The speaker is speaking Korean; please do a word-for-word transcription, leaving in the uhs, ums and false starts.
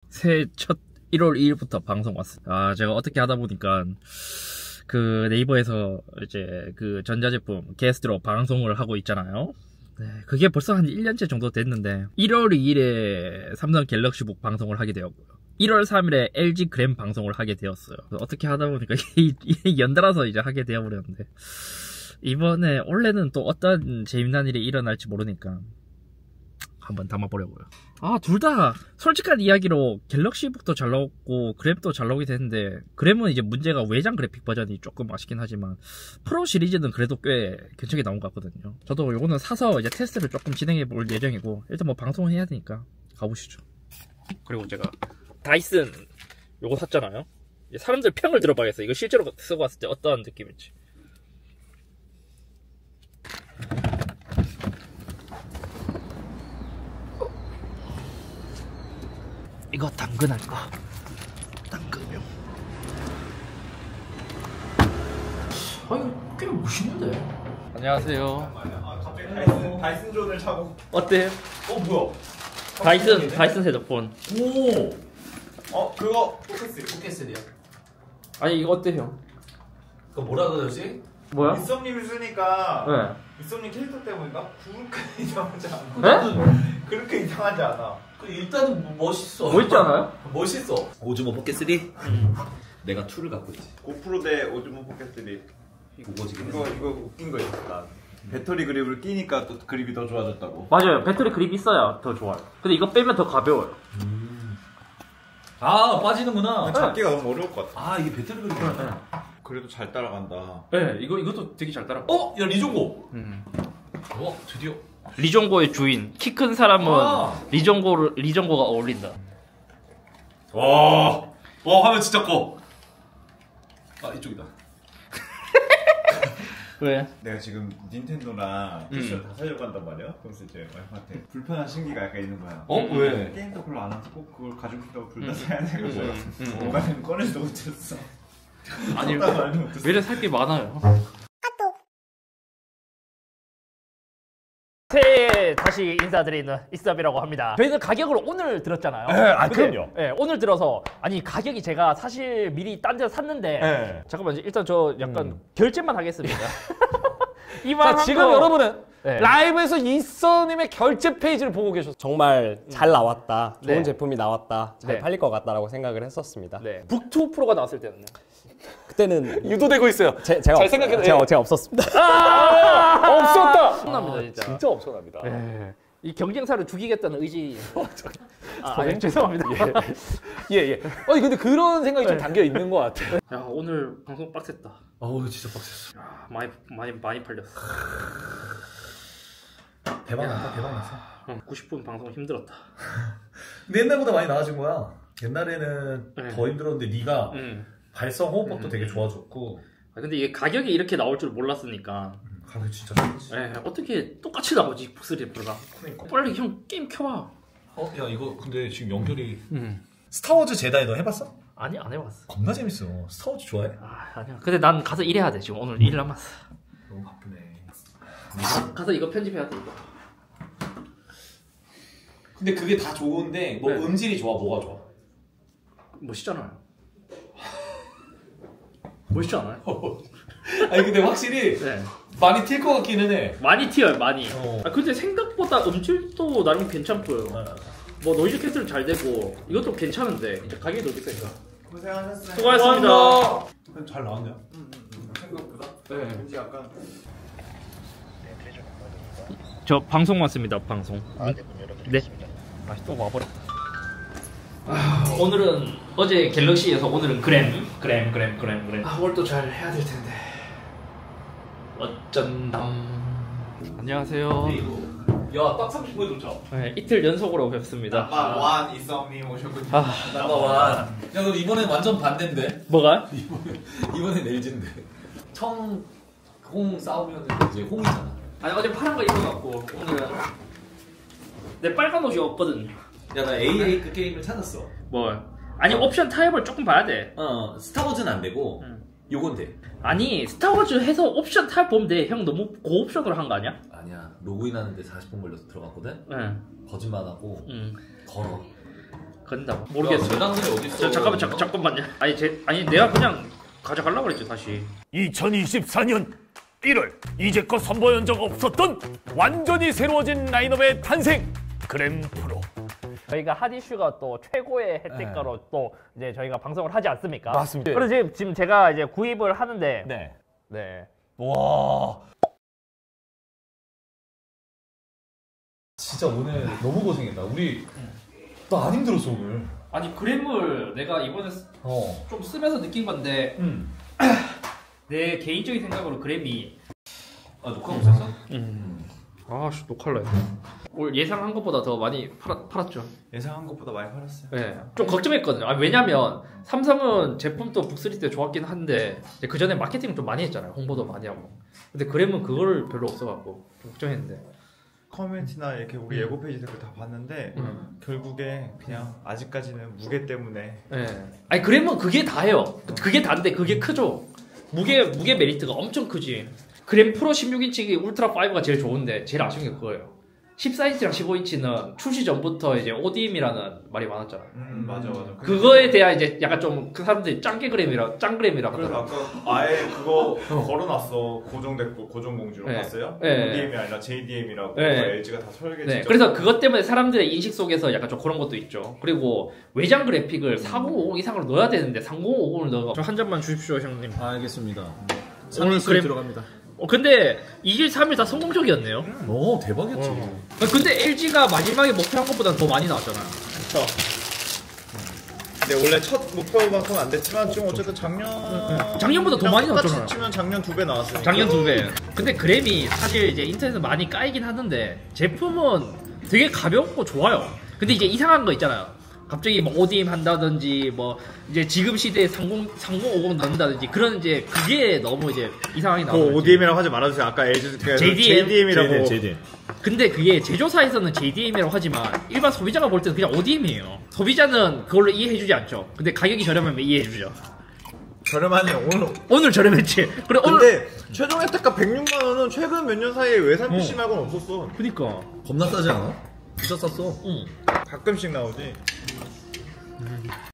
새해 첫 일월 이일부터 방송 왔어요. 아, 제가 어떻게 하다 보니까 그 네이버에서 이제 그 전자제품 게스트로 방송을 하고 있잖아요. 네, 그게 벌써 한 일 년째 정도 됐는데 일월 이일에 삼성 갤럭시북 방송을 하게 되었고요. 일월 삼일에 엘지 그램 방송을 하게 되었어요. 어떻게 하다 보니까 연달아서 이제 하게 되어버렸는데 이번에 원래는 또 어떤 재미난 일이 일어날지 모르니까 한번 담아보려고요. 아, 둘 다 솔직한 이야기로 갤럭시북도 잘 나오고 그램도 잘 나오게 되는데 그램은 이제 문제가 외장 그래픽 버전이 조금 아쉽긴 하지만 프로 시리즈는 그래도 꽤 괜찮게 나온 것 같거든요. 저도 요거는 사서 이제 테스트를 조금 진행해 볼 예정이고 일단 뭐 방송을 해야 되니까 가보시죠. 그리고 제가 다이슨 요거 샀잖아요. 사람들 평을 들어봐야겠어요. 이거 실제로 쓰고 왔을 때 어떠한 느낌일지. 이거 당근할 거. 당근용. 아, 이거 꽤 멋있는데. 안녕하세요. 아, 갑자기 다이슨, 다이슨 존을 차고. 어때? 어, 뭐야? 다이슨, 다이슨 헤드폰. 오! 어, 그거 포켓스. 포켓스리야. 아니, 이거 어때, 형? 그거 뭐라 그러지? 뭐야? 이썸님을 쓰니까. 네. 이썸님 캐릭터 때문인가? 그렇게 이상하지 않아. 네? 그렇게 이상하지 않아. 그 일단은 멋있어. 멋있지 않아요? 멋있어. 오즈모 포켓쓰리? 음. 내가 이를 갖고 있지. 고프로 대 오즈모 포켓쓰리. 우거지긴 이거, 이거 웃긴 거 있어, 난. 배터리 그립을 끼니까 또 그립이 더 좋아졌다고. 맞아요. 배터리 그립 있어야 더 좋아요. 근데 이거 빼면 더 가벼워요. 음. 아, 빠지는구나. 잡기가 너무 어려울 것 같아. 아, 이게 배터리 그립이야. 네. 그래도 잘 따라간다. 네, 이거, 이것도 되게 잘 따라. 어? 야, 리종고. 음. 어, 드디어. 리종고의 주인. 키 큰 사람은 아. 리종고를, 리종고가 어울린다. 와. 와, 화면 진짜 커. 아, 이쪽이다. 왜? 내가 지금 닌텐도랑 피씨를 음. 다 사려고 한단 말이야? 그래서 이제 와이프한테 불편한 심기가 약간 있는 거야. 어? 음. 왜? 게임도 별로 안 하고 꼭 그걸 가지고 싶다고 둘 다 음. 사야 돼. 그래서 음. 음. 뭔가는 꺼내지도 못했어. 아니, 샀다고 말도 못했어. 왜 이래 살 게 많아요? 새해 다시 인사드리는 이썸이라고 합니다. 저희는 가격을 오늘 들었잖아요. 네, 아, 근데, 그럼요. 네, 오늘 들어서 아니 가격이 제가 사실 미리 딴 데서 샀는데 네. 잠깐만 일단 저 약간 음. 결제만 하겠습니다. 자, 이만한 지금 거- 여러분은 네. 라이브에서 이써님의 결제 페이지를 보고 계셨어요. 정말 잘 나왔다, 좋은 네. 제품이 나왔다, 잘 네. 팔릴 것 같다라고 생각을 했었습니다. 네. 북투 프로가 나왔을 때는요. 그때는 유도되고 있어요. 제, 제가 잘 없, 생각해도- 제가, 제가 없었습니다. 없었다. 엄청납니다 진짜. 진짜 엄청납니다. 네. 이 경쟁사를 죽이겠다는 의지. 아, 아니, 죄송합니다. 예, 예. 아니 근데 그런 생각이 좀 담겨 있는 것 같아요. 야 오늘 방송 빡셌다. 어우, 진짜 빡셌어. 야, 많이 많이 많이 팔렸어. 대박 났다, 대박 났어. 어, 구십 분 방송 힘들었다. 근데 옛날보다 많이 나아진 거야. 옛날에는 네. 더 힘들었는데 네가 음. 발성 호흡법도 음. 되게 좋아졌고. 아, 근데 이게 가격이 이렇게 나올 줄 몰랐으니까. 음, 가격 진짜 좋지. 에 어떻게 똑같이 나오지 북스리 프로가. 그러니까. 빨리 형 게임 켜봐. 어, 야 이거 근데 지금 연결이 음. 스타워즈 제다이 너 해봤어? 아니 안 해봤어. 겁나 재밌어. 스타워즈 좋아해? 아 아니야. 근데 난 가서 일해야 돼 지금 오늘 일 남았어. 너무 바쁘네. 가서 이거 편집해야 돼 이거. 근데 그게 다 좋은데 뭐 네. 음질이 좋아, 뭐가 좋아? 멋있잖아요. 멋있지 않아요? 아니 근데 확실히 네. 많이 튈 것 같기는 해. 많이 튀어요 많이. 어. 아 근데 생각보다 음질도 나름 괜찮고요. 뭐 노이즈 캔슬 잘 되고 이것도 괜찮은데 이제 가격이 어떻게 될까? 고생하셨어요. 수고하셨습니다. 잘 나왔네요. 생각보다. 네. 왠지 약간. 저 방송 왔습니다. 방송. 아, 네. 아, 또 와버렸다. 아, 오늘은 어제 갤럭시에서 오늘은 그램, 그램, 그램, 그램, 그램. 아, 오늘 또 잘 해야 될 텐데. 어쩐담. 안녕하세요. 야, 딱 삼십 분에 도착. 네, 이틀 연속으로 뵙습니다. 나만 이썸님 오셨군요. 아, 나만. 야, 너 이번엔 완전 반대인데? 뭐가? 이번엔 엘지인데. 청, 홍 싸우면 이제 홍이잖아. 아니 어제 파란 거 입어갖고 오늘은 내 빨간 옷이 없거든. 야, 나 에이에이 그 게임을 찾았어. 뭐? 아니 옵션 타입을 조금 봐야 돼. 어, 스타워즈는 안 되고, 응. 요건 돼. 아니 스타워즈 해서 옵션 타입 보면 돼. 형 너무 고옵션으로 한 거 아니야? 아니야, 로그인 하는데 사십 분 걸려서 들어갔거든? 응. 거짓말하고, 응. 걸어. 건다. 모르겠어. 재단들이 어디 저, 잠깐만 잠, 잠깐만요. 아니 제 아니 내가 그냥 가져가려고 그랬죠 다시. 이천이십사 년 일월 이제껏 선보인 적 없었던 완전히 새로워진 라인업의 탄생 그램 프로. 저희가 핫 이슈가 또 최고의 혜택가로 네. 또 이제 저희가 방송을 하지 않습니까? 맞습니다. 그래서 지금, 지금 제가 이제 구입을 하는데 네. 네. 와. 진짜 오늘 너무 고생했다. 우리 나 안 힘들었어 오늘. 아니 그램을 내가 이번에 어. 좀 쓰면서 느낀 건데 음. 내 개인적인 생각으로 그램이 아 녹화 없었어? 아씨 녹할래. 올 예상한 것보다 더 많이 팔았, 팔았죠. 예상한 것보다 많이 팔았어요. 네, 좀 걱정했거든요. 아, 왜냐면 삼성은 제품도 북쓰리 때 좋았긴 한데 그 전에 마케팅을 좀 많이 했잖아요. 홍보도 많이 하고. 근데 그램은 그걸 별로 없어갖고 좀 걱정했는데. 커뮤니티나 이렇게 우리 음. 예고 페이지들 다 봤는데 음. 결국에 그냥 아직까지는 무게 때문에. 네. 아니 그램은 그게 다예요. 그게 다인데 그게 크죠. 무게 무게 메리트가 엄청 크지. 그램 프로 십육 인치 울트라 오가 제일 좋은데 제일 아쉬운 게 그거예요. 십사 인치랑 십오 인치는 출시 전부터 이제 오디엠이라는 말이 많았잖아요. 음, 맞아 맞아. 그거에 대한 이제 약간 좀 그 사람들이 짱게 그램이라 짱그램이라 그래서 하더라고요. 아까 아예 그거 걸어놨어. 고정됐고 고정공지로 네. 봤어요? 네. 오디엠이 아니라 제이디엠이라고 네. 엘지가 다 설계 네, 진짜. 그래서 그것 때문에 사람들의 인식 속에서 약간 좀 그런 것도 있죠. 그리고 외장 그래픽을 사공오공 이상으로 넣어야 되는데 삼공오공을 넣어. 저 한 잔만 주십시오, 형님. 알겠습니다. 오늘 오늘 그램- 들어갑니다. 어, 근데 이 일 삼 일 다 성공적이었네요. 오 대박이었지. 어. 근데 엘지가 마지막에 목표한 것보다 더 많이 나왔잖아요. 근데 원래 첫 목표만큼 안 됐지만 지금 어쨌든 작년 작년보다 더 많이 나왔잖아요. 똑같이 치면 작년 두 배 나왔으니까. 작년 두 배. 근데 그램이 사실 이제 인터넷에서 많이 까이긴 하는데 제품은 되게 가볍고 좋아요. 근데 이제 이상한 거 있잖아요. 갑자기 뭐 오디엠 한다든지 뭐 이제 지금 시대에 삼십, 삼공오공 넣는다든지 그런 이제 그게 너무 이제 이상하게 그 나와요. 오디엠이라고 하지 말아주세요. 아까 엘지 제이디엠. 제이디엠이라고. 제이디. 근데 그게 제조사에서는 제이디엠이라고 하지만 일반 소비자가 볼 때는 그냥 오디엠이에요. 소비자는 그걸로 이해해주지 않죠. 근데 가격이 저렴하면 이해해주죠. 저렴하니 오늘. 오늘 저렴했지. 그래 오늘. 근데 최종 혜택가 백육만 원은 최근 몇 년 사이에 외산 피씨 말고는 없었어. 그니까. 겁나 싸지 않아? 진짜 쌌어. 응. 가끔씩 나오지.